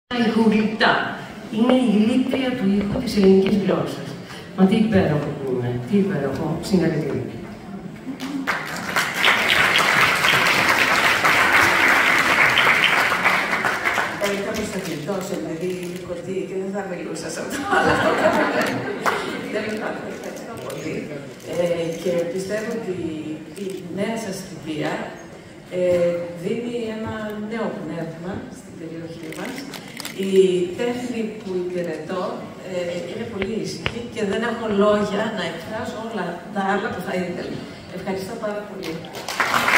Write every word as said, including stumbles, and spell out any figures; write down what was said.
Ηχογλυπτά. Είναι η γλύπτρια του ήχου της ελληνικής γλώσσας. Μα τι υπέροχο που είναι, τι υπέροχο. Συγχαρητήρια. Είχα προστατευτώσει, δηλαδή κοντή και δεν θα μιλούσα σε αυτό, αλλά δεν υπάρχει. Ευχαριστώ πολύ. Ε, και πιστεύω ότι η νέα σας θητεία ε, δίνει ένα νέο πνεύμα στην περιοχή μας. Η τέχνη που υπηρετώ ε, είναι πολύ ήσυχη και δεν έχω λόγια να εκφράσω όλα τα άλλα που θα ήθελα. Ευχαριστώ πάρα πολύ.